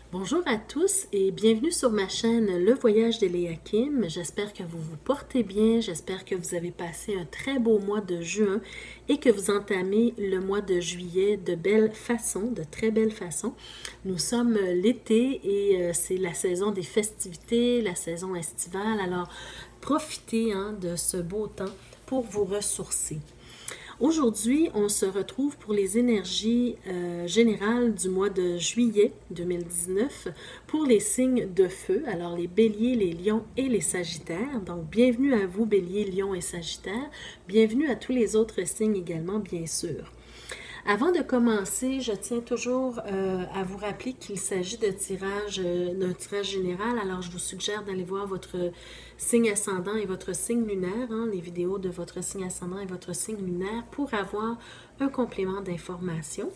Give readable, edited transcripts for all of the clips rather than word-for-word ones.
Bonjour à tous et bienvenue sur ma chaîne Le Voyage d'Eliakim. J'espère que vous vous portez bien, j'espère que vous avez passé un très beau mois de juin et que vous entamez le mois de juillet de belle façon, de très belle façon. Nous sommes l'été et c'est la saison des festivités, la saison estivale, alors profitez de ce beau temps pour vous ressourcer. Aujourd'hui, on se retrouve pour les énergies générales du mois de juillet 2019 pour les signes de feu, alors les béliers, les lions et les sagittaires. Donc, bienvenue à vous, béliers, lions et sagittaires. Bienvenue à tous les autres signes également, bien sûr. Avant de commencer, je tiens toujours à vous rappeler qu'il s'agit d'un tirage général. Alors, je vous suggère d'aller voir votre signe ascendant et votre signe lunaire, les vidéos de votre signe ascendant et votre signe lunaire pour avoir un complément d'information.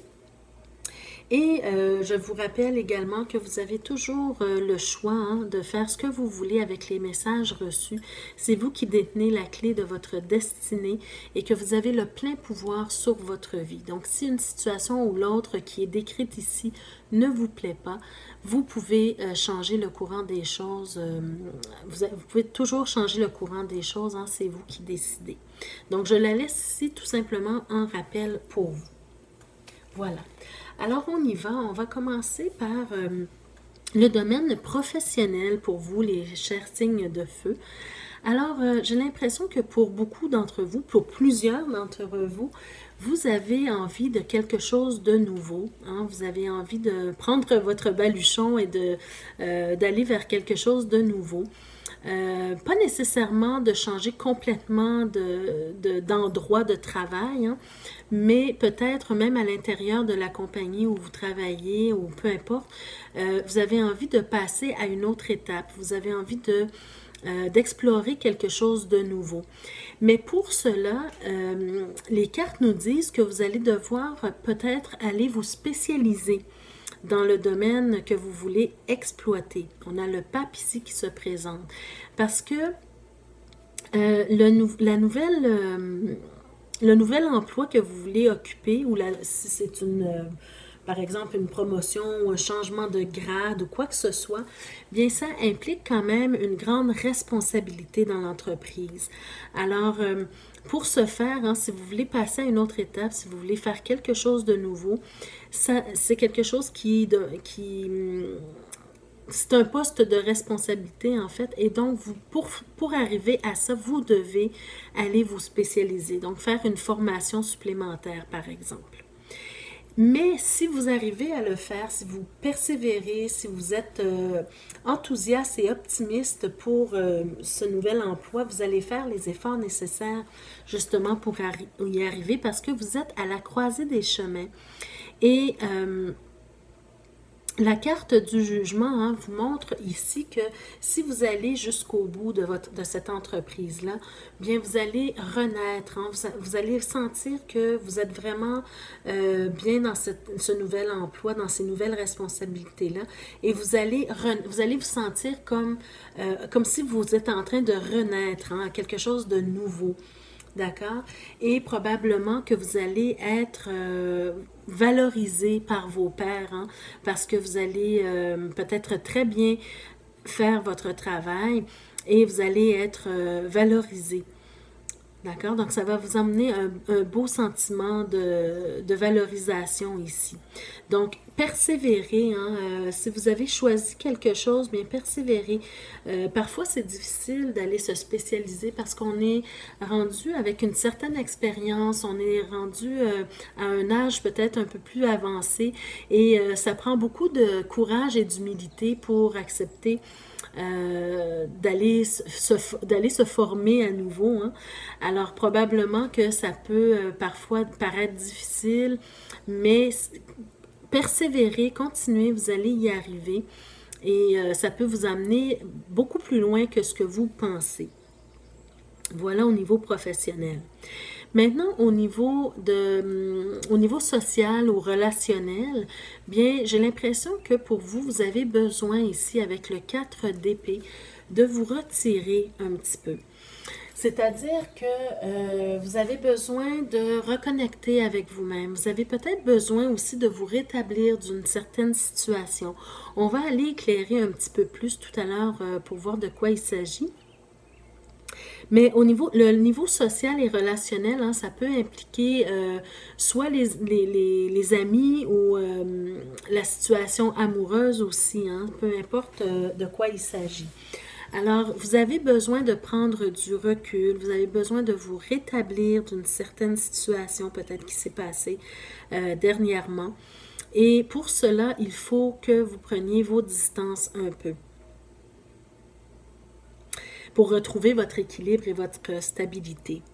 Et je vous rappelle également que vous avez toujours le choix de faire ce que vous voulez avec les messages reçus. C'est vous qui détenez la clé de votre destinée et que vous avez le plein pouvoir sur votre vie. Donc, si une situation ou l'autre qui est décrite ici ne vous plaît pas, vous pouvez changer le courant des choses. Vous pouvez toujours changer le courant des choses, c'est vous qui décidez. Donc, je la laisse ici tout simplement en rappel pour vous. Voilà. Alors, on y va. On va commencer par le domaine professionnel pour vous, les chers signes de feu. Alors, j'ai l'impression que pour beaucoup d'entre vous, pour plusieurs d'entre vous, vous avez envie de quelque chose de nouveau. Vous avez envie de prendre votre baluchon et d'aller vers quelque chose de nouveau. Pas nécessairement de changer complètement d'endroit de travail, mais peut-être même à l'intérieur de la compagnie où vous travaillez ou peu importe, vous avez envie de passer à une autre étape. Vous avez envie d'explorer quelque chose de nouveau. Mais pour cela, les cartes nous disent que vous allez devoir peut-être aller vous spécialiser dans le domaine que vous voulez exploiter. On a le pape ici qui se présente. Parce que le nouvel emploi que vous voulez occuper, ou si c'est par exemple une promotion ou un changement de grade ou quoi que ce soit, bien ça implique quand même une grande responsabilité dans l'entreprise. Alors, pour ce faire, si vous voulez passer à une autre étape, si vous voulez faire quelque chose de nouveau, c'est quelque chose c'est un poste de responsabilité, en fait, et donc, pour arriver à ça, vous devez aller vous spécialiser, donc faire une formation supplémentaire, par exemple. Mais si vous arrivez à le faire, si vous persévérez, si vous êtes enthousiaste et optimiste pour ce nouvel emploi, vous allez faire les efforts nécessaires justement pour y arriver parce que vous êtes à la croisée des chemins. Et la carte du jugement vous montre ici que si vous allez jusqu'au bout de cette entreprise-là, bien vous allez renaître, vous allez sentir que vous êtes vraiment bien dans ce nouvel emploi, dans ces nouvelles responsabilités-là, et vous allez vous sentir comme si vous êtes en train de renaître à quelque chose de nouveau. D'accord? Et probablement que vous allez être valorisé par vos pairs, parce que vous allez peut-être très bien faire votre travail et vous allez être valorisé. D'accord? Donc, ça va vous emmener un beau sentiment de valorisation ici. Donc, persévérez. Si vous avez choisi quelque chose, bien persévérez. Parfois, c'est difficile d'aller se spécialiser parce qu'on est rendu avec une certaine expérience, on est rendu à un âge peut-être un peu plus avancé et ça prend beaucoup de courage et d'humilité pour accepter d'aller se former à nouveau. Alors, probablement que ça peut parfois paraître difficile, mais persévérez, continuez, vous allez y arriver et ça peut vous amener beaucoup plus loin que ce que vous pensez. Voilà au niveau professionnel. Maintenant, au niveau social ou relationnel, bien, j'ai l'impression que pour vous, vous avez besoin ici, avec le 4 d'épée, de vous retirer un petit peu. C'est-à-dire que vous avez besoin de reconnecter avec vous-même. Vous avez peut-être besoin aussi de vous rétablir d'une certaine situation. On va aller éclairer un petit peu plus tout à l'heure pour voir de quoi il s'agit. Mais le niveau social et relationnel, hein, ça peut impliquer soit les amis ou la situation amoureuse aussi, hein, peu importe de quoi il s'agit. Alors, vous avez besoin de prendre du recul, vous avez besoin de vous rétablir d'une certaine situation peut-être qui s'est passée dernièrement. Et pour cela, il faut que vous preniez vos distances un peu pour retrouver votre équilibre et votre stabilité.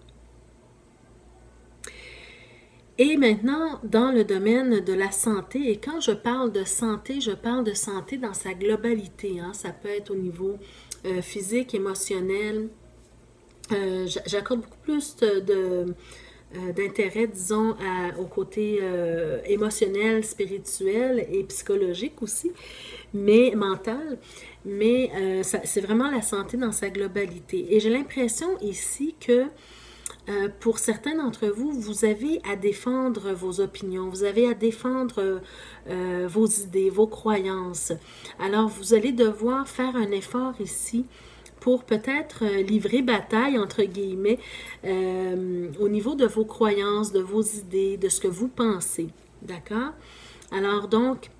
Et maintenant, dans le domaine de la santé, et quand je parle de santé dans sa globalité, hein, ça peut être au niveau physique, émotionnel. J'accorde beaucoup plus d'intérêt, disons, au côté émotionnel, spirituel et psychologique aussi, mais mental. Mais c'est vraiment la santé dans sa globalité. Et j'ai l'impression ici que pour certains d'entre vous, vous avez à défendre vos opinions, vous avez à défendre vos idées, vos croyances. Alors, vous allez devoir faire un effort ici pour peut-être livrer bataille, entre guillemets, au niveau de vos croyances, de vos idées, de ce que vous pensez. D'accord? Alors donc,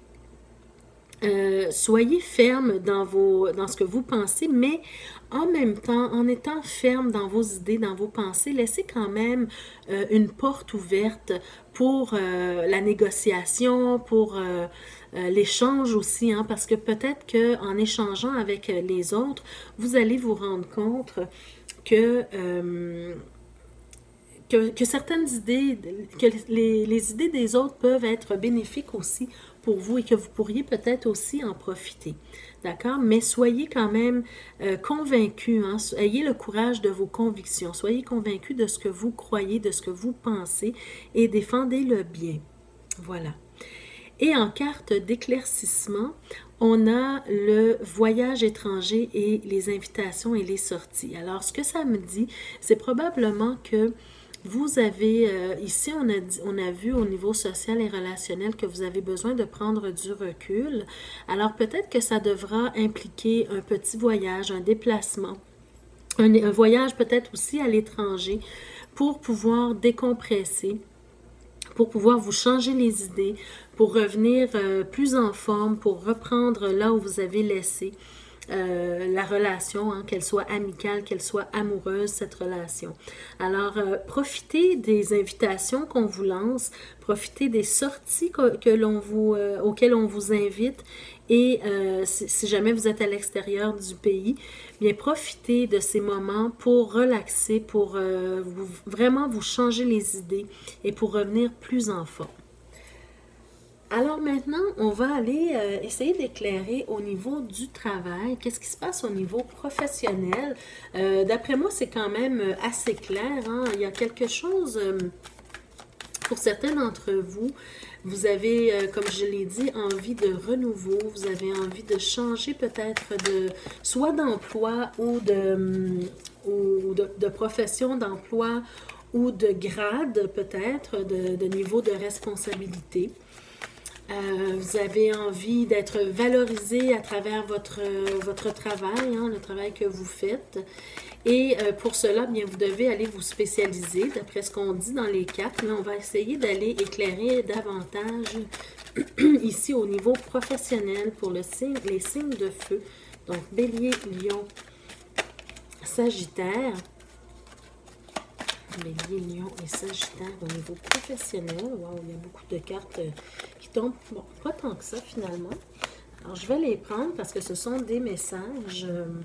soyez ferme dans ce que vous pensez, mais en même temps, en étant ferme dans vos idées, dans vos pensées, laissez quand même une porte ouverte pour la négociation, pour l'échange aussi, hein, parce que peut-être qu'en échangeant avec les autres, vous allez vous rendre compte que certaines idées, que les idées des autres peuvent être bénéfiques aussi pour vous et que vous pourriez peut-être aussi en profiter. D'accord? Mais soyez quand même convaincus, hein? Ayez le courage de vos convictions, soyez convaincus de ce que vous croyez, de ce que vous pensez et défendez-le bien. Voilà. Et en carte d'éclaircissement, on a le voyage étranger et les invitations et les sorties. Alors, ce que ça me dit, c'est probablement que vous avez, ici on a vu au niveau social et relationnel que vous avez besoin de prendre du recul. Alors peut-être que ça devra impliquer un petit voyage, un déplacement, un voyage peut-être aussi à l'étranger pour pouvoir décompresser, pour pouvoir vous changer les idées, pour revenir plus en forme, pour reprendre là où vous avez laissé. La relation, hein, qu'elle soit amicale, qu'elle soit amoureuse, cette relation. Alors, profitez des invitations qu'on vous lance, profitez des sorties auxquelles on vous invite et si jamais vous êtes à l'extérieur du pays, bien profitez de ces moments pour relaxer, pour vraiment vous changer les idées et pour revenir plus en forme. Alors maintenant, on va aller essayer d'éclairer au niveau du travail. Qu'est-ce qui se passe au niveau professionnel? D'après moi, c'est quand même assez clair, hein? Il y a quelque chose, pour certains d'entre vous, vous avez, comme je l'ai dit, envie de renouveau. Vous avez envie de changer peut-être soit d'emploi ou de profession d'emploi ou de grade peut-être, de niveau de responsabilité. Vous avez envie d'être valorisé à travers votre travail, hein, le travail que vous faites. Et pour cela, bien, vous devez aller vous spécialiser, d'après ce qu'on dit dans les cartes, mais on va essayer d'aller éclairer davantage ici au niveau professionnel pour les signes de feu. Donc, Bélier, Lion, Sagittaire. Bélier, Lion et Sagittaire au niveau professionnel. Wow, il y a beaucoup de cartes qui tombent. Bon, pas tant que ça finalement. Alors, je vais les prendre parce que ce sont des messages.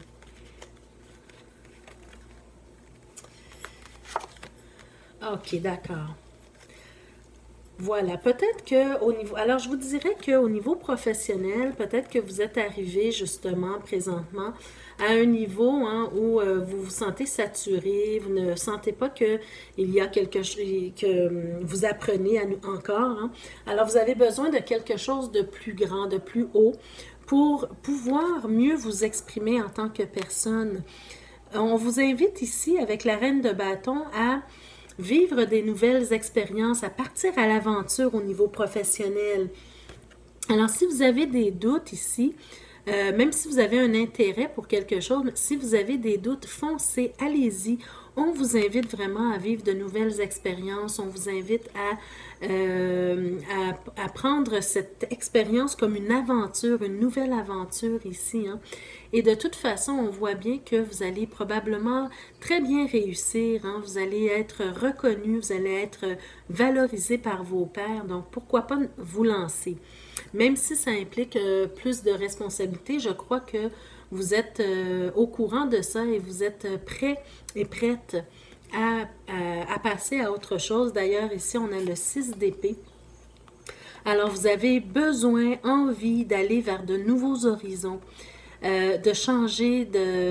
Ok, d'accord. Voilà, peut-être qu'au niveau... Alors, je vous dirais qu'au niveau professionnel, peut-être que vous êtes arrivé justement présentement à un niveau, hein, où vous vous sentez saturé, vous ne sentez pas qu'il y a quelque chose, que vous apprenez encore. Hein. Alors, vous avez besoin de quelque chose de plus grand, de plus haut, pour pouvoir mieux vous exprimer en tant que personne. on vous invite ici, avec la reine de bâton, à vivre des nouvelles expériences, à partir à l'aventure au niveau professionnel. Alors, si vous avez des doutes ici, même si vous avez un intérêt pour quelque chose, si vous avez des doutes, foncez, allez-y. On vous invite vraiment à vivre de nouvelles expériences. On vous invite à prendre cette expérience comme une aventure, une nouvelle aventure ici, hein. Et de toute façon, on voit bien que vous allez probablement très bien réussir, hein. Vous allez être reconnu, vous allez être valorisé par vos pairs. Donc, pourquoi pas vous lancer? Même si ça implique plus de responsabilités, je crois que vous êtes au courant de ça et vous êtes prêt et prête à passer à autre chose. D'ailleurs, ici, on a le 6 d'épée. Alors, vous avez besoin, envie d'aller vers de nouveaux horizons, de changer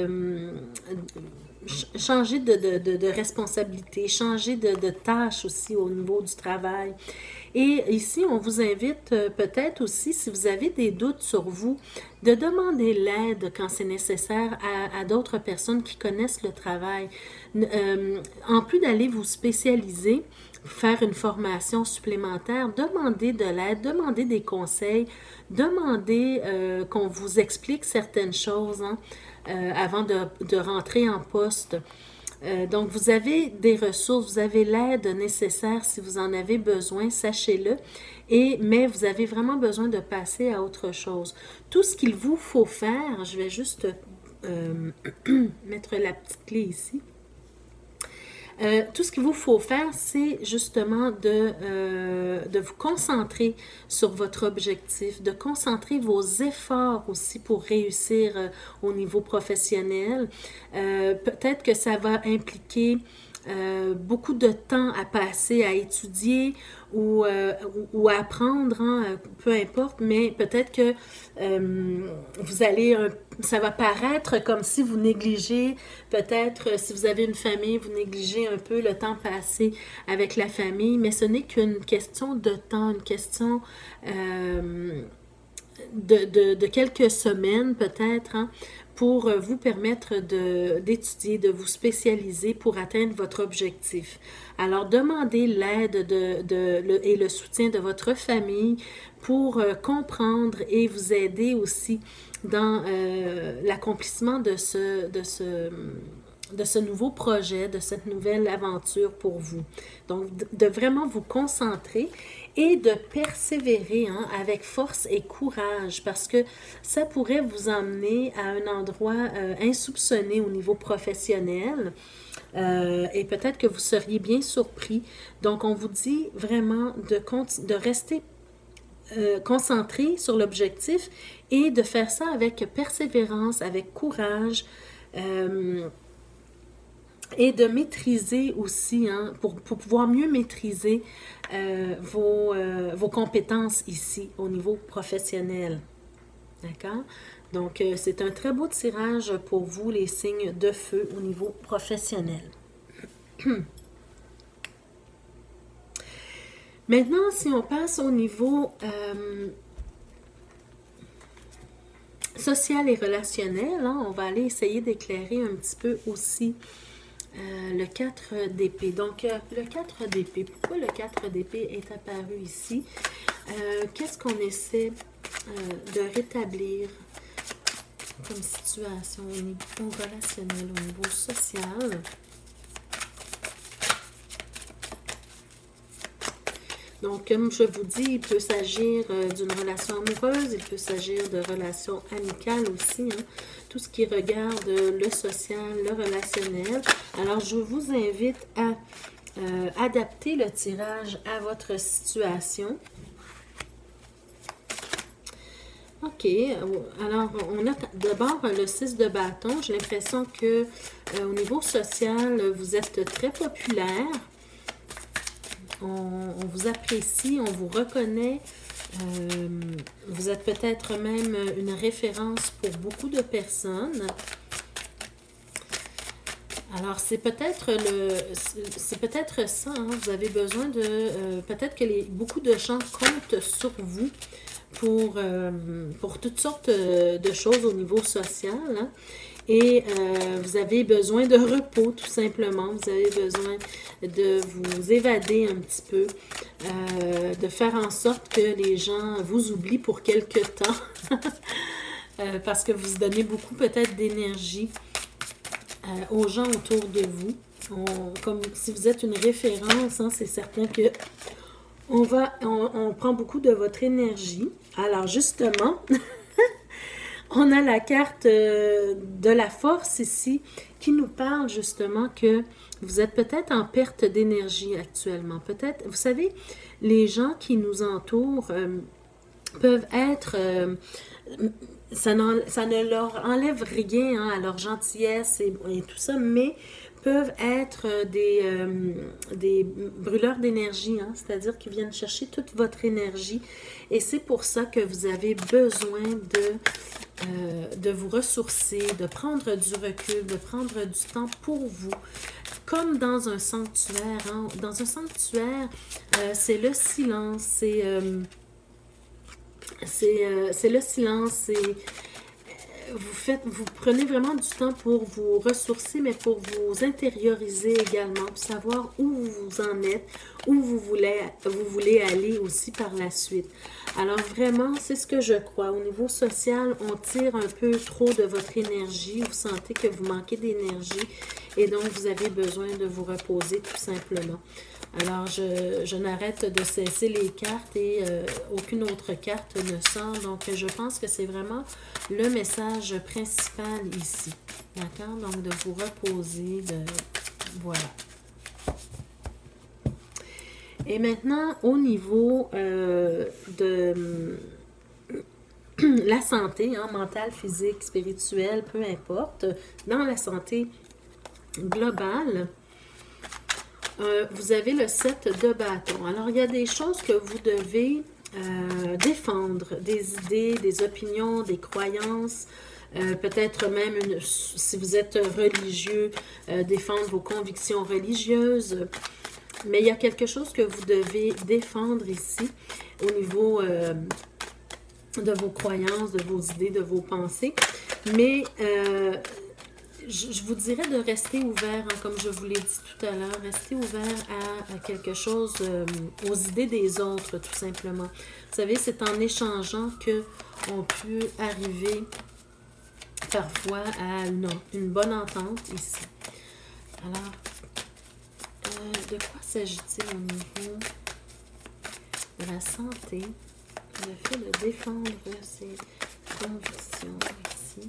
de responsabilité, changer de tâches aussi au niveau du travail. Et ici, on vous invite peut-être aussi, si vous avez des doutes sur vous, de demander l'aide quand c'est nécessaire à d'autres personnes qui connaissent le travail. En plus d'aller vous spécialiser, faire une formation supplémentaire, demandez de l'aide, demandez des conseils, demandez qu'on vous explique certaines choses, hein, avant de rentrer en poste. Donc, vous avez des ressources, vous avez l'aide nécessaire si vous en avez besoin, sachez-le, mais vous avez vraiment besoin de passer à autre chose. Tout ce qu'il vous faut faire, je vais juste mettre la petite clé ici. Tout ce qu'il vous faut faire, c'est justement de vous concentrer sur votre objectif, de concentrer vos efforts aussi pour réussir au niveau professionnel. Peut-être que ça va impliquer beaucoup de temps à passer à étudier ou à apprendre, hein, peu importe, mais peut-être que vous allez, ça va paraître comme si vous négligez, peut-être si vous avez une famille, vous négligez un peu le temps passé avec la famille, mais ce n'est qu'une question de temps, une question de quelques semaines peut-être, hein, pour vous permettre d'étudier, de vous spécialiser pour atteindre votre objectif. Alors, demandez l'aide et le soutien de votre famille pour comprendre et vous aider aussi dans l'accomplissement de ce nouveau projet, de cette nouvelle aventure pour vous. Donc, de vraiment vous concentrer et de persévérer, hein, avec force et courage, parce que ça pourrait vous emmener à un endroit insoupçonné au niveau professionnel, et peut-être que vous seriez bien surpris. Donc, on vous dit vraiment de rester concentré sur l'objectif et de faire ça avec persévérance, avec courage, et de maîtriser aussi, hein, pour pouvoir mieux maîtriser vos compétences ici au niveau professionnel. D'accord? Donc, c'est un très beau tirage pour vous, les signes de feu au niveau professionnel. Maintenant, si on passe au niveau social et relationnel, hein, on va aller essayer d'éclairer un petit peu aussi le 4 d'épée. Donc, le 4 d'épée, pourquoi le 4 d'épée est apparu ici? Qu'est-ce qu'on essaie de rétablir comme situation au niveau relationnel, au niveau social? Donc, comme je vous dis, il peut s'agir d'une relation amoureuse, il peut s'agir de relations amicales aussi, hein, tout ce qui regarde le social, le relationnel. Alors, je vous invite à adapter le tirage à votre situation. OK, alors on a d'abord le 6 de bâton. J'ai l'impression que au niveau social, vous êtes très populaire. On vous apprécie, on vous reconnaît. Vous êtes peut-être même une référence pour beaucoup de personnes. Alors, c'est peut-être ça, hein, vous avez besoin de... peut-être que beaucoup de gens comptent sur vous pour toutes sortes de choses au niveau social, hein. Et vous avez besoin de repos, tout simplement. Vous avez besoin de vous évader un petit peu, de faire en sorte que les gens vous oublient pour quelque temps, parce que vous donnez beaucoup peut-être d'énergie aux gens autour de vous. Comme si vous êtes une référence, hein, c'est certain que on prend beaucoup de votre énergie. Alors justement, on a la carte de la force ici qui nous parle justement que vous êtes peut-être en perte d'énergie actuellement. Peut-être, vous savez, les gens qui nous entourent peuvent être... ça ne leur enlève rien hein, à leur gentillesse et tout ça, mais peuvent être des brûleurs d'énergie, hein, c'est-à-dire qu'ils viennent chercher toute votre énergie. Et c'est pour ça que vous avez besoin de vous ressourcer, de prendre du recul, de prendre du temps pour vous. Comme dans un sanctuaire. Hein. Dans un sanctuaire, c'est le silence, c'est le silence, vous prenez vraiment du temps pour vous ressourcer, mais pour vous intérioriser également, pour savoir où vous en êtes, où vous voulez aller aussi par la suite. Alors vraiment, c'est ce que je crois. Au niveau social, on tire un peu trop de votre énergie, vous sentez que vous manquez d'énergie et donc vous avez besoin de vous reposer tout simplement. Alors, je n'arrête de cesser les cartes et aucune autre carte ne sort. Donc, je pense que c'est vraiment le message principal ici. D'accord? Donc, de vous reposer, voilà. Et maintenant, au niveau de la santé, hein, mentale, physique, spirituelle, peu importe, dans la santé globale, vous avez le 7 de bâton. Alors, il y a des choses que vous devez défendre, des idées, des opinions, des croyances, peut-être même, si vous êtes religieux, défendre vos convictions religieuses. Mais il y a quelque chose que vous devez défendre ici, au niveau de vos croyances, de vos idées, de vos pensées. Mais je vous dirais de rester ouvert, hein, comme je vous l'ai dit tout à l'heure, rester ouvert à quelque chose, aux idées des autres, tout simplement. Vous savez, c'est en échangeant qu'on peut arriver parfois à une bonne entente ici. Alors, de quoi s'agit-il au niveau de la santé? Le fait de défendre ses convictions ici.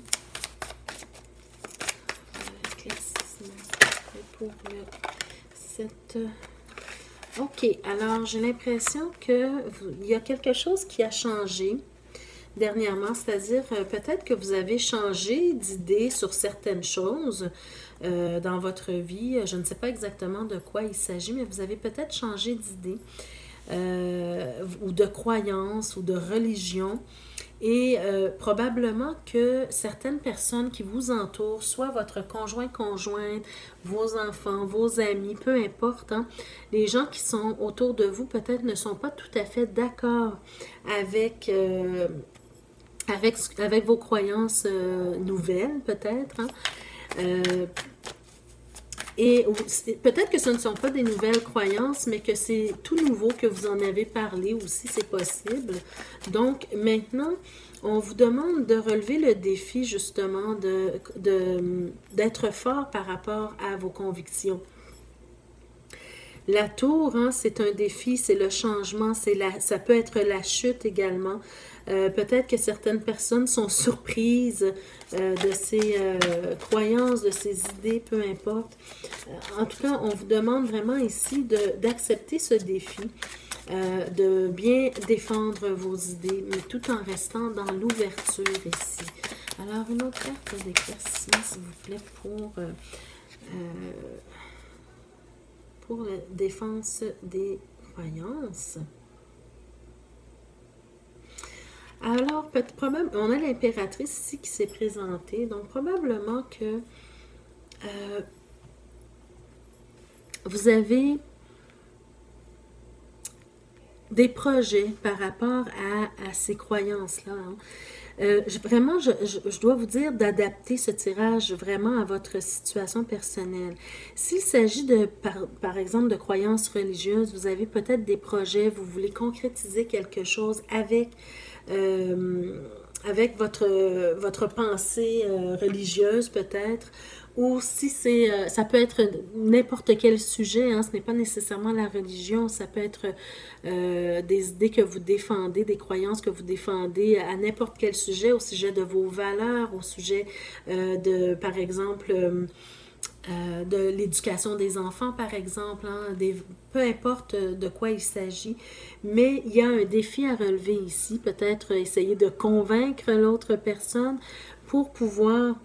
Pour cette... OK, alors j'ai l'impression qu'il y a quelque chose qui a changé dernièrement, c'est-à-dire peut-être que vous avez changé d'idée sur certaines choses dans votre vie. Je ne sais pas exactement de quoi il s'agit, mais vous avez peut-être changé d'idée ou de croyance ou de religion. Et probablement que certaines personnes qui vous entourent, soit votre conjointe, vos enfants, vos amis, peu importe, hein, les gens qui sont autour de vous peut-être ne sont pas tout à fait d'accord avec, avec vos croyances nouvelles, peut-être. Hein. Et peut-être que ce ne sont pas des nouvelles croyances, mais que c'est tout nouveau, que vous en avez parlé aussi, c'est possible. Donc, maintenant, on vous demande de relever le défi, justement, d'être fort par rapport à vos convictions. La tour, hein, c'est un défi, c'est le changement, ça peut être la chute également. Peut-être que certaines personnes sont surprises de ces croyances, de ces idées, peu importe. En tout cas, on vous demande vraiment ici d'accepter ce défi, de bien défendre vos idées, mais tout en restant dans l'ouverture ici. Alors, une autre carte d'éclaircissement, s'il vous plaît, pour la défense des croyances. Alors, on a l'impératrice ici qui s'est présentée. Donc, probablement que vous avez des projets par rapport à ces croyances-là. Hein. Vraiment, je dois vous dire d'adapter ce tirage vraiment à votre situation personnelle. S'il s'agit de, par exemple, de croyances religieuses, vous avez peut-être des projets, vous voulez concrétiser quelque chose avec votre pensée religieuse peut-être, ou si c'est, ça peut être n'importe quel sujet, hein, ce n'est pas nécessairement la religion, ça peut être des idées que vous défendez, des croyances que vous défendez à n'importe quel sujet, au sujet de vos valeurs, au sujet par exemple, de l'éducation des enfants, par exemple, hein, peu importe de quoi il s'agit, mais il y a un défi à relever ici, peut-être essayer de convaincre l'autre personne pour pouvoir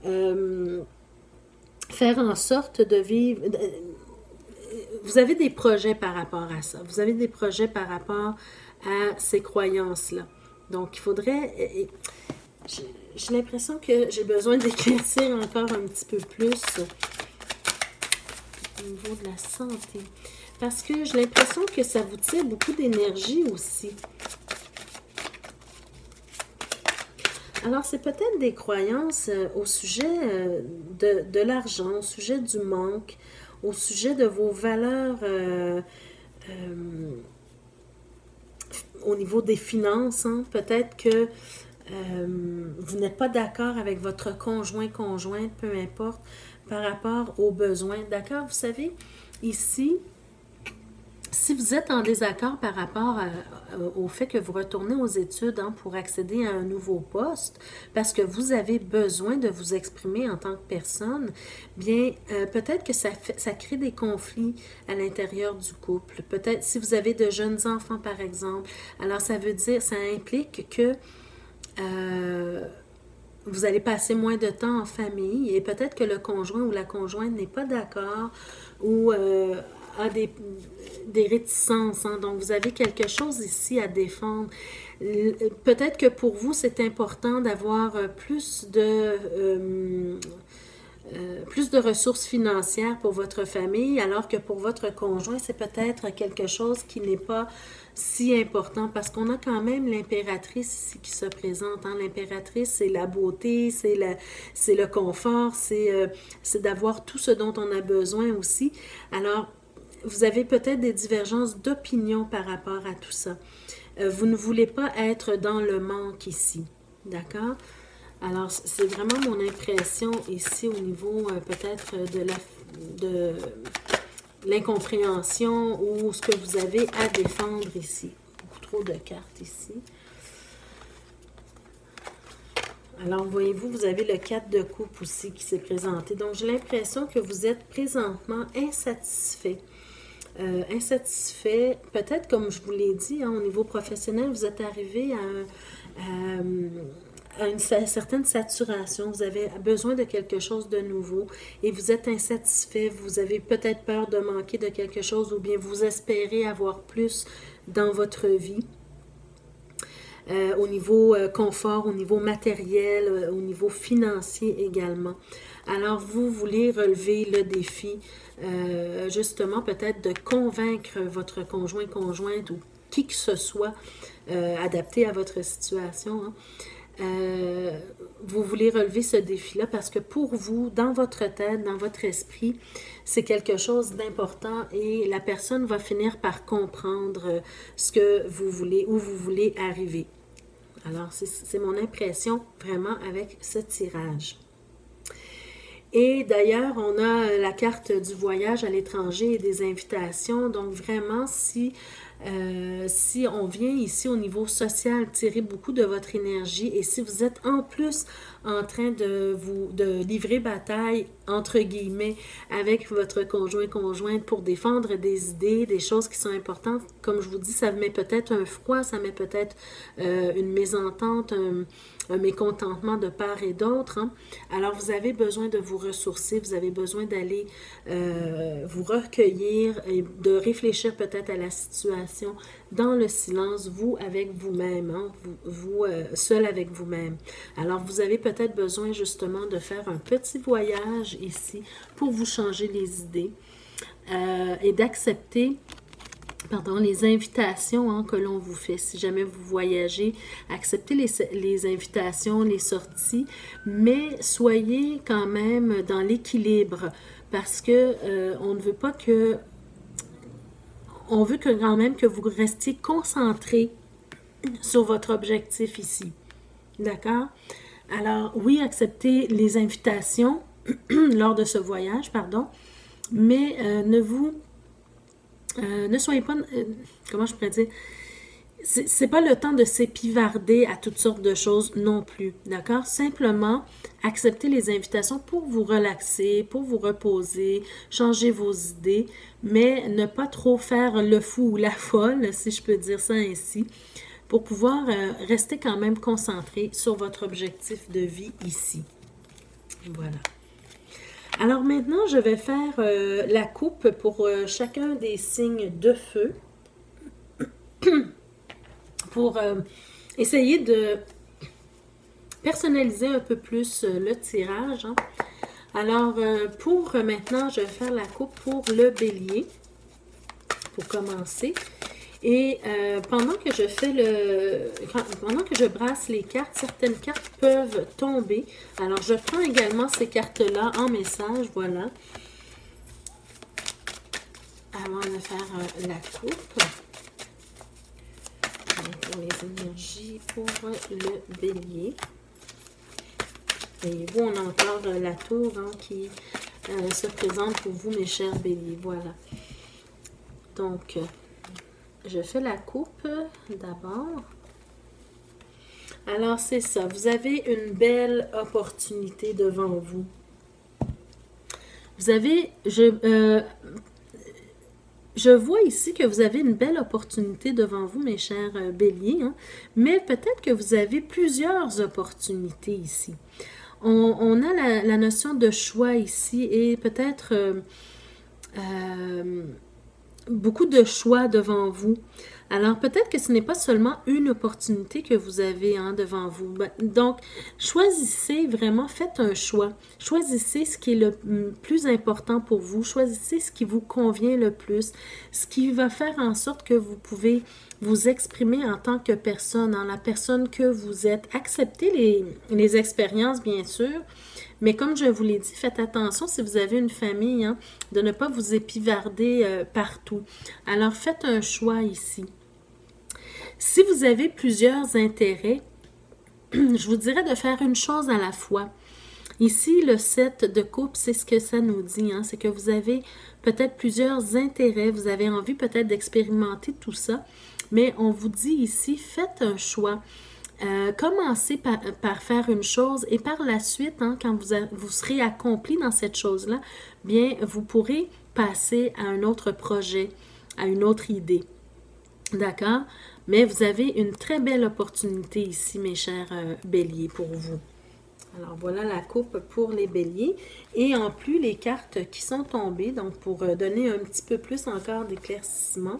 faire en sorte de vivre. Vous avez des projets par rapport à ça. Vous avez des projets par rapport à ces croyances-là. Donc, il faudrait... J'ai l'impression que j'ai besoin d'éclaircir encore un petit peu plus au niveau de la santé. Parce que j'ai l'impression que ça vous tire beaucoup d'énergie aussi. Alors, c'est peut-être des croyances au sujet de l'argent, au sujet du manque, au sujet de vos valeurs au niveau des finances. Hein. Peut-être que vous n'êtes pas d'accord avec votre conjointe, peu importe, par rapport aux besoins. D'accord? Vous savez, ici, si vous êtes en désaccord par rapport au fait que vous retournez aux études hein, pour accéder à un nouveau poste, parce que vous avez besoin de vous exprimer en tant que personne, bien, peut-être que ça crée des conflits à l'intérieur du couple. Peut-être si vous avez de jeunes enfants, par exemple, alors ça veut dire, ça implique que vous allez passer moins de temps en famille et peut-être que le conjoint ou la conjointe n'est pas d'accord ou a des réticences. Hein. Donc, vous avez quelque chose ici à défendre. Peut-être que pour vous, c'est important d'avoir plus de ressources financières pour votre famille, alors que pour votre conjoint, c'est peut-être quelque chose qui n'est pas si important, parce qu'on a quand même l'impératrice ici qui se présente. Hein. L'impératrice, c'est la beauté, c'est le confort, c'est d'avoir tout ce dont on a besoin aussi. Alors, vous avez peut-être des divergences d'opinion par rapport à tout ça. Vous ne voulez pas être dans le manque ici, d'accord? Alors, c'est vraiment mon impression ici au niveau peut-être de l'incompréhension ou ce que vous avez à défendre ici. Beaucoup trop de cartes ici. Alors, voyez-vous, vous avez le 4 de coupe aussi qui s'est présenté. Donc, j'ai l'impression que vous êtes présentement insatisfait. Insatisfait, peut-être comme je vous l'ai dit, hein, au niveau professionnel, vous êtes arrivé à une certaine saturation, vous avez besoin de quelque chose de nouveau et vous êtes insatisfait, vous avez peut-être peur de manquer de quelque chose ou bien vous espérez avoir plus dans votre vie. Au niveau confort, au niveau matériel, au niveau financier également. Alors, vous voulez relever le défi, justement, peut-être de convaincre votre conjoint, conjointe ou qui que ce soit adapté à votre situation. Hein. Vous voulez relever ce défi-là parce que pour vous, dans votre tête, dans votre esprit, c'est quelque chose d'important et la personne va finir par comprendre ce que vous voulez, où vous voulez arriver. Alors, c'est mon impression vraiment avec ce tirage. Et d'ailleurs, on a la carte du voyage à l'étranger et des invitations. Donc, vraiment, si on vient ici au niveau social tirer beaucoup de votre énergie et si vous êtes en plus en train de livrer bataille, entre guillemets, avec votre conjointe pour défendre des idées, des choses qui sont importantes, comme je vous dis, ça met peut-être un froid, ça met peut-être une mésentente, un mécontentement de part et d'autre. Hein. Alors, vous avez besoin de vous ressourcer, vous avez besoin d'aller vous recueillir et de réfléchir peut-être à la situation dans le silence, vous avec vous-même, hein, vous seul avec vous-même. Alors, vous avez peut-être besoin justement de faire un petit voyage ici pour vous changer les idées et d'accepter pardon, les invitations hein, que l'on vous fait. Si jamais vous voyagez, acceptez les invitations, les sorties, mais soyez quand même dans l'équilibre parce que on ne veut pas que... On veut que quand même que vous restiez concentré sur votre objectif ici. D'accord? Alors, oui, acceptez les invitations lors de ce voyage, pardon, mais ne soyez pas, comment je pourrais dire, c'est pas le temps de s'épivarder à toutes sortes de choses non plus, d'accord? Simplement, acceptez les invitations pour vous relaxer, pour vous reposer, changer vos idées, mais ne pas trop faire le fou ou la folle, si je peux dire ça ainsi, pour pouvoir rester quand même concentré sur votre objectif de vie ici. Voilà. Alors maintenant, je vais faire la coupe pour chacun des signes de feu pour essayer de personnaliser un peu plus le tirage. Hein. Alors, pour maintenant, je vais faire la coupe pour le bélier, pour commencer. Et pendant que je fais pendant que je brasse les cartes, certaines cartes peuvent tomber. Alors, je prends également ces cartes-là en message, voilà. Avant de faire la coupe. Donc, pour les énergies pour le bélier. Et vous, on a encore la tour hein, qui se présente pour vous, mes chers béliers. Voilà. Donc, je fais la coupe d'abord. Alors, c'est ça. Vous avez une belle opportunité devant vous. Vous avez... Je vois ici que vous avez une belle opportunité devant vous, mes chers béliers, hein, mais peut-être que vous avez plusieurs opportunités ici. On a la notion de choix ici et peut-être beaucoup de choix devant vous. Alors, peut-être que ce n'est pas seulement une opportunité que vous avez hein, devant vous. Donc, choisissez vraiment, faites un choix. Choisissez ce qui est le plus important pour vous. Choisissez ce qui vous convient le plus, ce qui va faire en sorte que vous pouvez vous exprimer en tant que personne, en la personne que vous êtes. Acceptez les expériences, bien sûr, mais comme je vous l'ai dit, faites attention si vous avez une famille, hein, de ne pas vous épivarder partout. Alors, faites un choix ici. Si vous avez plusieurs intérêts, je vous dirais de faire une chose à la fois. Ici, le 7 de coupe, c'est ce que ça nous dit. Hein? C'est que vous avez peut-être plusieurs intérêts, vous avez envie peut-être d'expérimenter tout ça, mais on vous dit ici, faites un choix. Commencez par faire une chose et par la suite, hein, quand vous serez accompli dans cette chose-là, bien, vous pourrez passer à un autre projet, à une autre idée. D'accord? Mais vous avez une très belle opportunité ici, mes chers béliers, pour vous. Alors, voilà la coupe pour les béliers. Et en plus, les cartes qui sont tombées, donc pour donner un petit peu plus encore d'éclaircissement.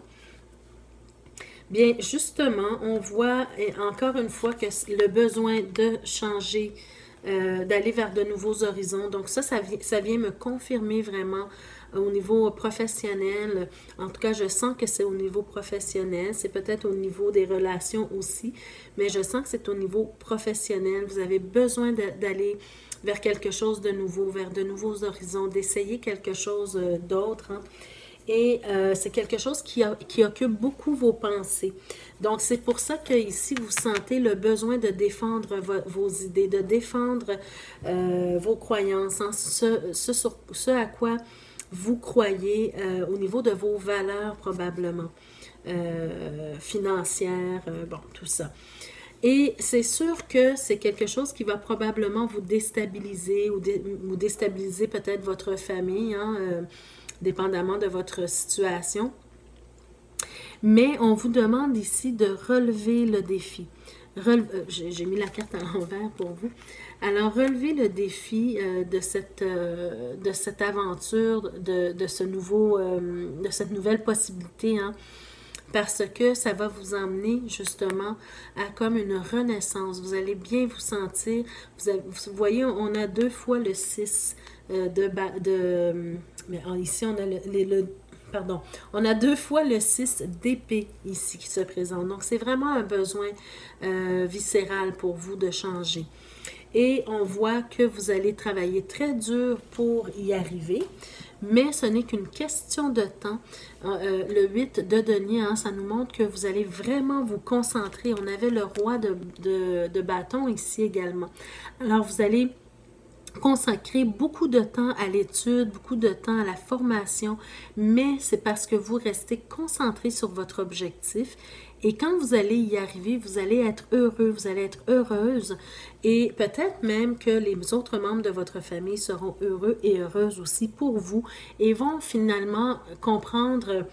Bien, justement, on voit encore une fois que le besoin de changer, d'aller vers de nouveaux horizons. Donc ça vient me confirmer vraiment au niveau professionnel. En tout cas, je sens que c'est au niveau professionnel. C'est peut-être au niveau des relations aussi, mais je sens que c'est au niveau professionnel. Vous avez besoin d'aller vers quelque chose de nouveau, vers de nouveaux horizons, d'essayer quelque chose d'autre, hein. Et c'est quelque chose qui occupe beaucoup vos pensées. Donc, c'est pour ça que ici vous sentez le besoin de défendre vos idées, de défendre vos croyances, hein, ce à quoi vous croyez au niveau de vos valeurs probablement financières, bon, tout ça. Et c'est sûr que c'est quelque chose qui va probablement vous déstabiliser ou déstabiliser peut-être votre famille, hein, dépendamment de votre situation. Mais on vous demande ici de relever le défi. J'ai mis la carte à l'envers pour vous. Alors, relevez le défi de cette aventure, de cette nouvelle possibilité, hein, parce que ça va vous emmener justement à comme une renaissance. Vous allez bien vous sentir. Vous voyez, on a 2 fois le 6 mais ici, on a pardon, on a 2 fois le 6 d'épée ici qui se présente. Donc, c'est vraiment un besoin viscéral pour vous de changer. Et on voit que vous allez travailler très dur pour y arriver, mais ce n'est qu'une question de temps. Le 8 de denier, ça nous montre que vous allez vraiment vous concentrer. On avait le roi de bâton ici également. Alors, vous allez consacrer beaucoup de temps à l'étude, beaucoup de temps à la formation, mais c'est parce que vous restez concentré sur votre objectif. Et quand vous allez y arriver, vous allez être heureux, vous allez être heureuse et peut-être même que les autres membres de votre famille seront heureux et heureuses aussi pour vous et vont finalement comprendre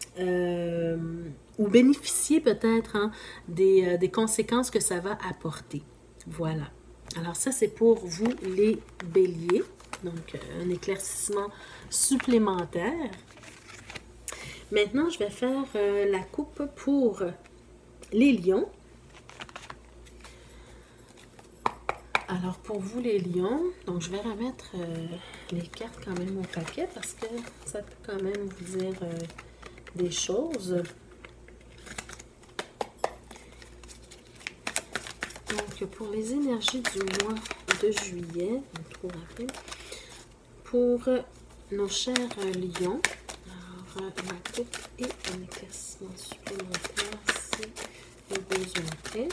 ou bénéficier peut-être des conséquences que ça va apporter. Voilà. Alors ça, c'est pour vous les béliers. Donc, un éclaircissement supplémentaire. Maintenant, je vais faire la coupe pour les lions. Alors, pour vous, les lions, donc je vais remettre les cartes quand même au paquet parce que ça peut quand même vous dire des choses. Donc, pour les énergies du mois de juillet, on trouve après, pour nos chers lions, alors la coupe et un éclaircissement supplémentaire si le besoin est.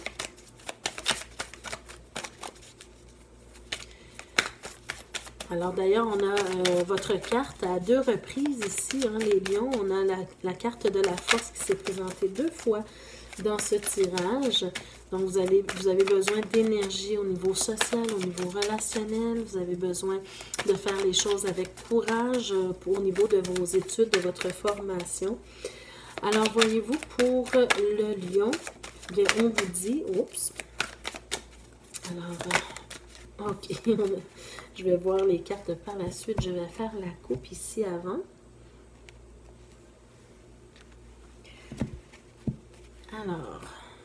Alors d'ailleurs, on a votre carte à 2 reprises ici, les lions. On a la carte de la force qui s'est présentée 2 fois dans ce tirage. Donc, vous avez besoin d'énergie au niveau social, au niveau relationnel. Vous avez besoin de faire les choses avec courage au niveau de vos études, de votre formation. Alors, voyez-vous, pour le lion, bien, on vous dit... Oups! Alors, OK. Je vais voir les cartes par la suite. Je vais faire la coupe ici avant. Alors...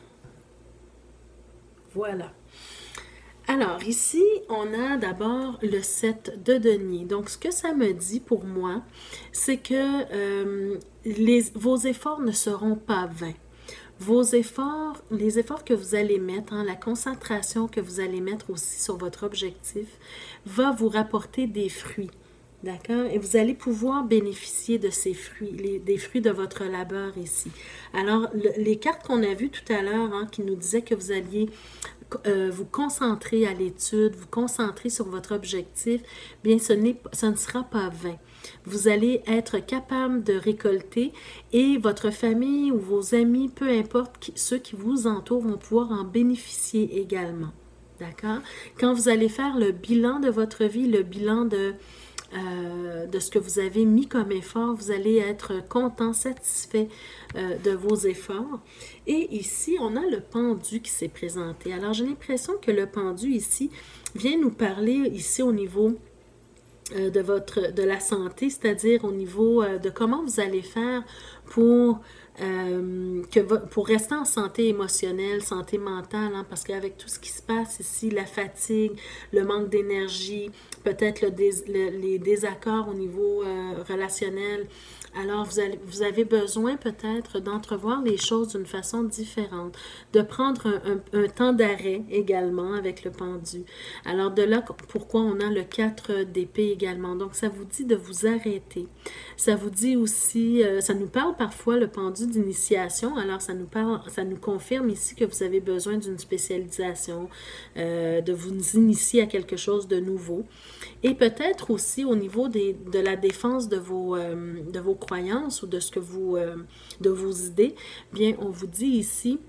Voilà. Alors, ici, on a d'abord le 7 de denier. Donc, ce que ça me dit pour moi, c'est que vos efforts ne seront pas vains. Vos efforts, les efforts que vous allez mettre, la concentration que vous allez mettre aussi sur votre objectif, va vous rapporter des fruits. D'accord? Et vous allez pouvoir bénéficier de ces fruits, des fruits de votre labeur ici. Alors, les cartes qu'on a vues tout à l'heure, qui nous disaient que vous alliez vous concentrer à l'étude, vous concentrer sur votre objectif, bien, ce ne sera pas vain. Vous allez être capable de récolter et votre famille ou vos amis, peu importe ceux qui vous entourent, vont pouvoir en bénéficier également. D'accord? Quand vous allez faire le bilan de votre vie, le bilan de ce que vous avez mis comme effort, vous allez être content, satisfait de vos efforts. Et ici, on a le pendu qui s'est présenté. Alors, j'ai l'impression que le pendu ici vient nous parler ici au niveau de la santé, c'est-à-dire au niveau de comment vous allez faire pour rester en santé émotionnelle, santé mentale, parce qu'avec tout ce qui se passe ici, la fatigue, le manque d'énergie, peut-être les désaccords au niveau relationnel, alors vous avez besoin peut-être d'entrevoir les choses d'une façon différente, de prendre un temps d'arrêt également avec le pendu. Alors de là, pourquoi on a le 4 d'épée également. Donc ça vous dit de vous arrêter. Ça vous dit aussi, ça nous parle parfois le pendu d'initiation, alors ça nous confirme ici que vous avez besoin d'une spécialisation, de vous initier à quelque chose de nouveau. Et peut-être aussi au niveau de la défense de vos croyances ou de ce que de vos idées, bien on vous dit ici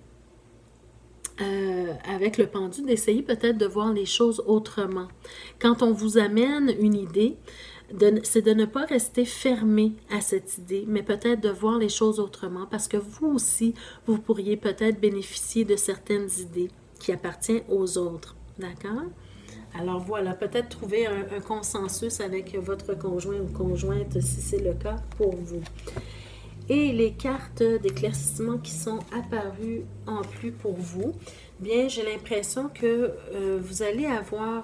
avec le pendu d'essayer peut-être de voir les choses autrement. Quand on vous amène une idée, c'est de ne pas rester fermé à cette idée, mais peut-être de voir les choses autrement parce que vous aussi, vous pourriez peut-être bénéficier de certaines idées qui appartiennent aux autres. D'accord? Alors voilà, peut-être trouver un consensus avec votre conjoint ou conjointe si c'est le cas pour vous. Et les cartes d'éclaircissement qui sont apparues en plus pour vous, bien j'ai l'impression que vous allez avoir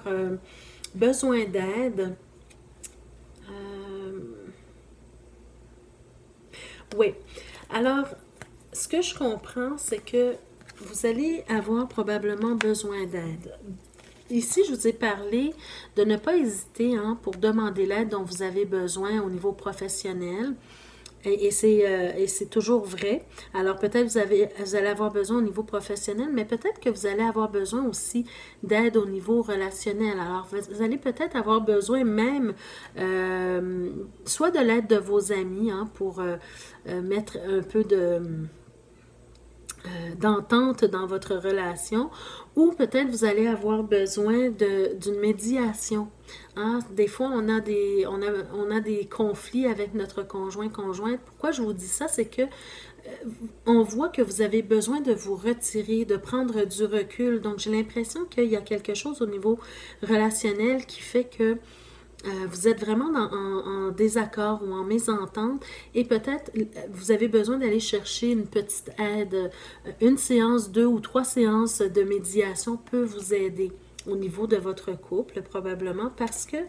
besoin d'aide. Oui. Alors, ce que je comprends, c'est que vous allez avoir probablement besoin d'aide. Ici, je vous ai parlé de ne pas hésiter pour demander l'aide dont vous avez besoin au niveau professionnel. Et c'est toujours vrai. Alors, peut-être vous allez avoir besoin au niveau professionnel, mais peut-être que vous allez avoir besoin aussi d'aide au niveau relationnel. Alors, vous allez peut-être avoir besoin même soit de l'aide de vos amis pour mettre un peu d'entente dans votre relation, ou peut-être vous allez avoir besoin d'une médiation. Des fois, on a des conflits avec notre conjointe. Pourquoi je vous dis ça? C'est que on voit que vous avez besoin de vous retirer, de prendre du recul. Donc, j'ai l'impression qu'il y a quelque chose au niveau relationnel qui fait que vous êtes vraiment en désaccord ou en mésentente et peut-être vous avez besoin d'aller chercher une petite aide. Une séance, 2 ou 3 séances de médiation peut vous aider au niveau de votre couple, probablement, parce que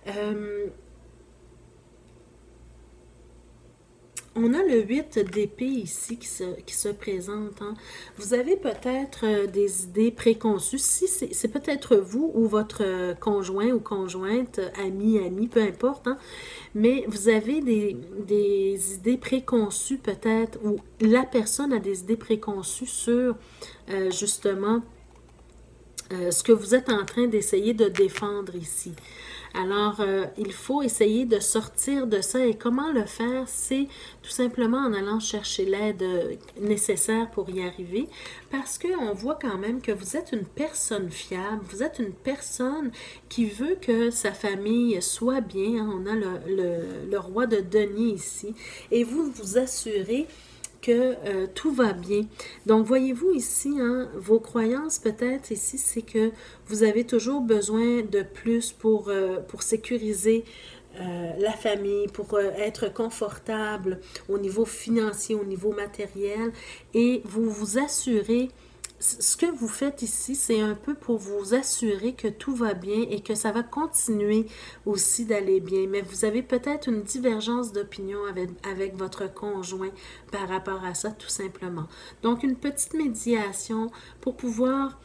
on a le 8 d'épée ici qui se présente. Vous avez peut-être des idées préconçues. Si c'est peut-être vous ou votre conjoint ou conjointe, ami, peu importe. Mais vous avez des idées préconçues peut-être, ou la personne a des idées préconçues sur justement ce que vous êtes en train d'essayer de défendre ici. Alors, il faut essayer de sortir de ça. Et comment le faire? C'est tout simplement en allant chercher l'aide nécessaire pour y arriver. Parce qu'on voit quand même que vous êtes une personne fiable. Vous êtes une personne qui veut que sa famille soit bien. On a le roi de denier ici. Et vous vous assurez que tout va bien. Donc, voyez-vous ici, vos croyances peut-être ici, c'est que vous avez toujours besoin de plus pour sécuriser la famille, pour être confortable au niveau financier, au niveau matériel, et vous vous assurez. Ce que vous faites ici, c'est un peu pour vous assurer que tout va bien et que ça va continuer aussi d'aller bien. Mais vous avez peut-être une divergence d'opinion avec votre conjoint par rapport à ça, tout simplement. Donc, une petite médiation pour pouvoir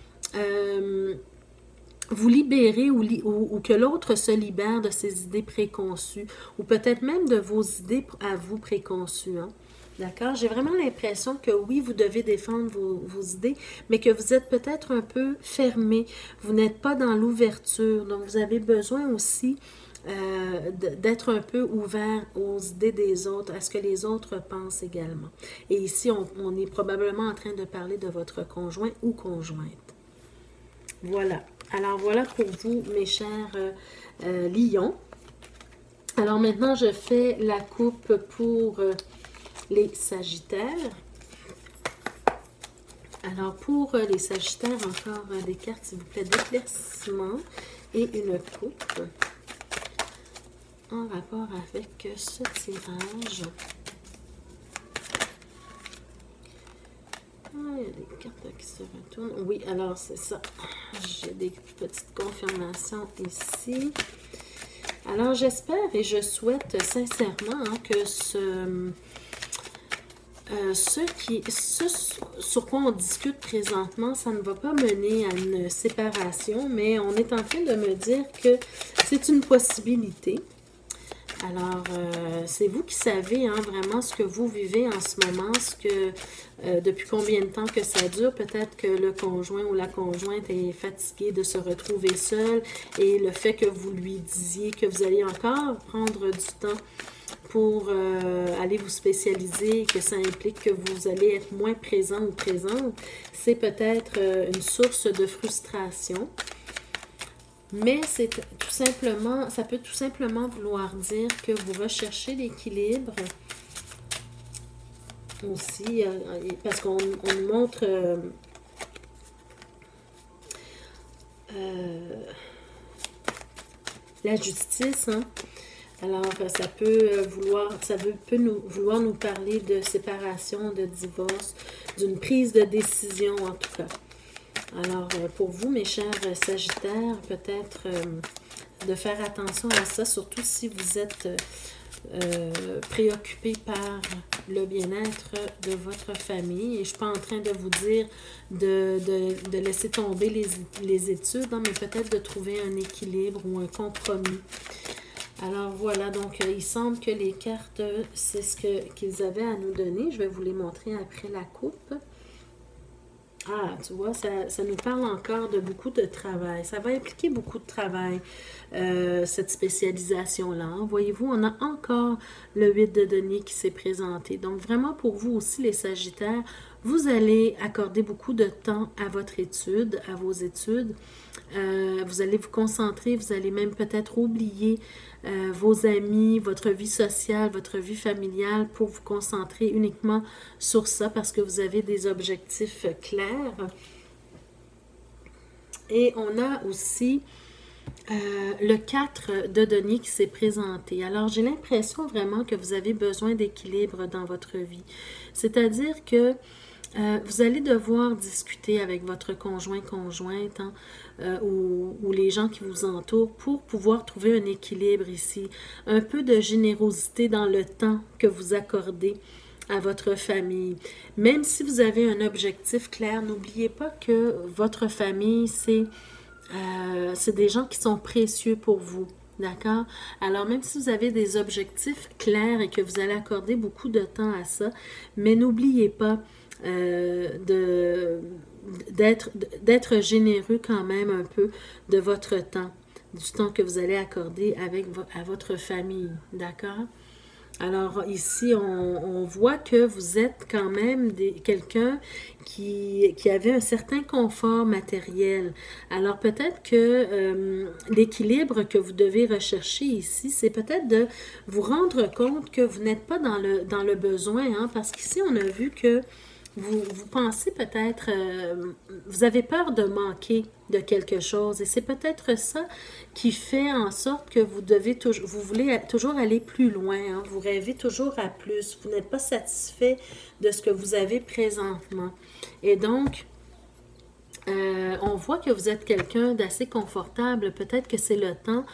vous libérer ou que l'autre se libère de ses idées préconçues ou peut-être même de vos idées à vous préconçues. D'accord? J'ai vraiment l'impression que oui, vous devez défendre vos idées, mais que vous êtes peut-être un peu fermé. Vous n'êtes pas dans l'ouverture. Donc, vous avez besoin aussi d'être un peu ouvert aux idées des autres, à ce que les autres pensent également. Et ici, on est probablement en train de parler de votre conjoint ou conjointe. Voilà. Alors, voilà pour vous, mes chers lions. Alors, maintenant, je fais la coupe pour les Sagittaires. Alors, pour les Sagittaires, encore des cartes, s'il vous plaît, d'éclaircissement et une coupe en rapport avec ce tirage. Il y a des cartes qui se retournent. Oui, alors c'est ça. J'ai des petites confirmations ici. Alors, j'espère et je souhaite sincèrement que ce sur quoi on discute présentement, ça ne va pas mener à une séparation, mais on est en train de me dire que c'est une possibilité. Alors, c'est vous qui savez vraiment ce que vous vivez en ce moment, depuis combien de temps que ça dure. Peut-être que le conjoint ou la conjointe est fatigué de se retrouver seul et le fait que vous lui disiez que vous allez encore prendre du temps pour aller vous spécialiser et que ça implique que vous allez être moins présent ou présente, c'est peut-être une source de frustration. Mais c'est tout simplement, ça peut tout simplement vouloir dire que vous recherchez l'équilibre aussi, parce qu'on nous montre la justice, Alors, ça peut vouloir nous parler de séparation, de divorce, d'une prise de décision en tout cas. Alors, pour vous, mes chers Sagittaires, peut-être de faire attention à ça, surtout si vous êtes préoccupé par le bien-être de votre famille. Et je ne suis pas en train de vous dire de laisser tomber les études, hein, mais peut-être de trouver un équilibre ou un compromis. Alors voilà, donc il semble que les cartes, c'est ce qu'ils avaient à nous donner. Je vais vous les montrer après la coupe. Ah, tu vois, ça nous parle encore de beaucoup de travail. Ça va impliquer beaucoup de travail, cette spécialisation-là. Hein. Voyez-vous, on a encore le 8 de denier qui s'est présenté. Donc, vraiment, pour vous aussi, les Sagittaires, vous allez accorder beaucoup de temps à votre étude, à vos études. Vous allez vous concentrer, vous allez même peut-être oublier vos amis, votre vie sociale, votre vie familiale pour vous concentrer uniquement sur ça parce que vous avez des objectifs clairs. Et on a aussi le 4 de denier qui s'est présenté. Alors, j'ai l'impression vraiment que vous avez besoin d'équilibre dans votre vie. C'est-à-dire que vous allez devoir discuter avec votre conjointe, hein, ou les gens qui vous entourent pour pouvoir trouver un équilibre ici. Un peu de générosité dans le temps que vous accordez à votre famille. Même si vous avez un objectif clair, n'oubliez pas que votre famille, c'est des gens qui sont précieux pour vous. D'accord? Alors, même si vous avez des objectifs clairs et que vous allez accorder beaucoup de temps à ça, mais n'oubliez pas d'être généreux quand même un peu de votre temps, du temps que vous allez accorder à votre famille. D'accord? Alors ici, on voit que vous êtes quand même quelqu'un qui avait un certain confort matériel. Alors peut-être que l'équilibre que vous devez rechercher ici, c'est peut-être de vous rendre compte que vous n'êtes pas dans le besoin, hein, parce qu'ici, on a vu que vous pensez peut-être, vous avez peur de manquer de quelque chose et c'est peut-être ça qui fait en sorte que vous voulez toujours aller plus loin, hein, vous rêvez toujours à plus, vous n'êtes pas satisfait de ce que vous avez présentement. Et donc, on voit que vous êtes quelqu'un d'assez confortable, peut-être que c'est le temps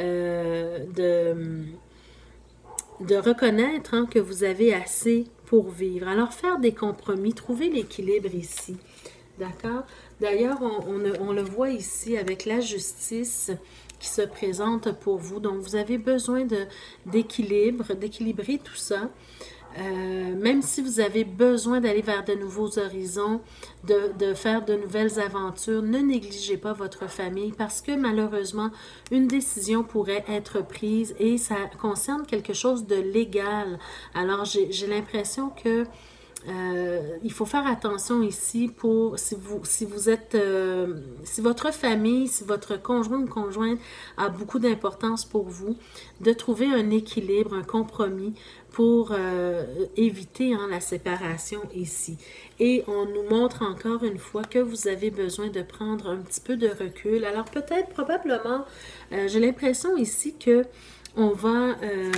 de reconnaître, hein, que vous avez assez pour vivre. Alors, faire des compromis, trouver l'équilibre ici. D'accord? D'ailleurs, on le voit ici avec la justice qui se présente pour vous. Donc, vous avez besoin d'équilibrer tout ça. Même si vous avez besoin d'aller vers de nouveaux horizons, de faire de nouvelles aventures, ne négligez pas votre famille parce que malheureusement, une décision pourrait être prise et ça concerne quelque chose de légal. Alors, j'ai l'impression que il faut faire attention ici pour si vous êtes si votre famille, si votre conjoint ou conjointe a beaucoup d'importance pour vous, de trouver un équilibre, un compromis pour éviter, hein, la séparation ici. Et on nous montre encore une fois que vous avez besoin de prendre un petit peu de recul. Alors peut-être, probablement, j'ai l'impression ici que on va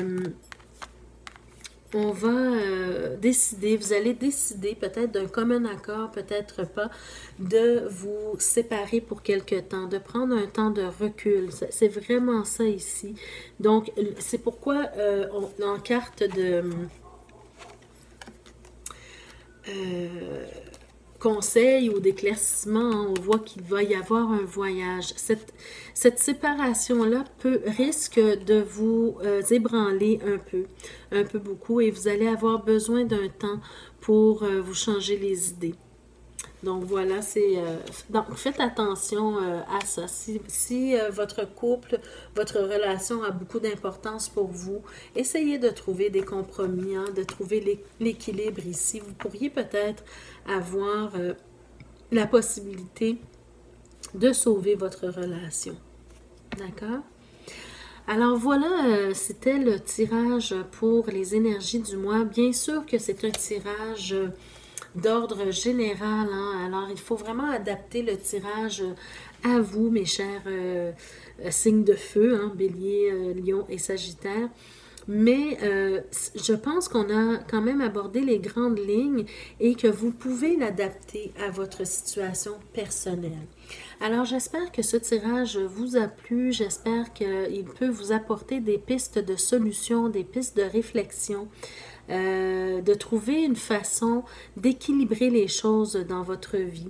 décider, vous allez décider peut-être d'un commun accord, peut-être pas, de vous séparer pour quelque temps, de prendre un temps de recul. C'est vraiment ça ici. Donc, c'est pourquoi en carte de conseil ou d'éclaircissement, on voit qu'il va y avoir un voyage. Cette séparation-là risque de vous ébranler un peu beaucoup, et vous allez avoir besoin d'un temps pour vous changer les idées. Donc voilà, donc faites attention à ça. Si votre couple, votre relation a beaucoup d'importance pour vous, essayez de trouver des compromis, hein, de trouver l'équilibre ici. Vous pourriez peut-être avoir la possibilité de sauver votre relation. D'accord? Alors voilà, c'était le tirage pour les énergies du mois. Bien sûr que c'est un tirage d'ordre général, hein? Alors il faut vraiment adapter le tirage à vous, mes chers signes de feu, hein? Bélier, Lion et Sagittaire. Mais je pense qu'on a quand même abordé les grandes lignes et que vous pouvez l'adapter à votre situation personnelle. Alors, j'espère que ce tirage vous a plu. J'espère qu'il peut vous apporter des pistes de solutions, des pistes de réflexion de trouver une façon d'équilibrer les choses dans votre vie.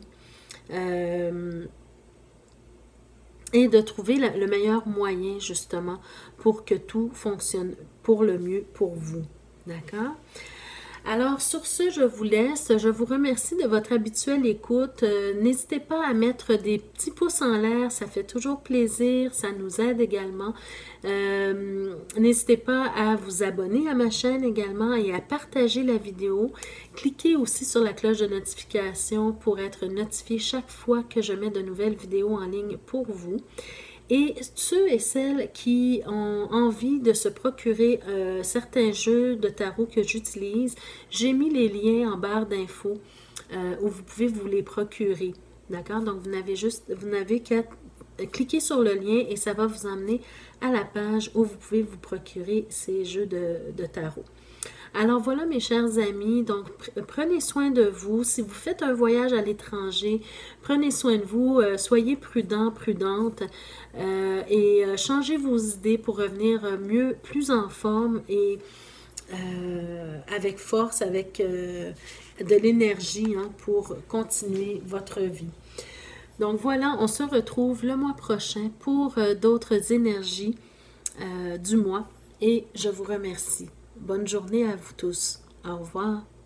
Et de trouver le meilleur moyen, justement, pour que tout fonctionne pour le mieux pour vous. D'accord? Alors, sur ce, je vous laisse. Je vous remercie de votre habituelle écoute. N'hésitez pas à mettre des petits pouces en l'air. Ça fait toujours plaisir. Ça nous aide également. N'hésitez pas à vous abonner à ma chaîne également et à partager la vidéo. Cliquez aussi sur la cloche de notification pour être notifié chaque fois que je mets de nouvelles vidéos en ligne pour vous. Et ceux et celles qui ont envie de se procurer certains jeux de tarot que j'utilise, j'ai mis les liens en barre d'infos où vous pouvez vous les procurer. D'accord? Donc, vous n'avez qu'à cliquer sur le lien et ça va vous emmener à la page où vous pouvez vous procurer ces jeux de tarot. Alors voilà mes chers amis, donc prenez soin de vous. Si vous faites un voyage à l'étranger, prenez soin de vous, soyez prudents, prudentes et changez vos idées pour revenir mieux, plus en forme et avec force, avec de l'énergie pour continuer votre vie. Donc voilà, on se retrouve le mois prochain pour d'autres énergies du mois et je vous remercie. Bonne journée à vous tous. Au revoir.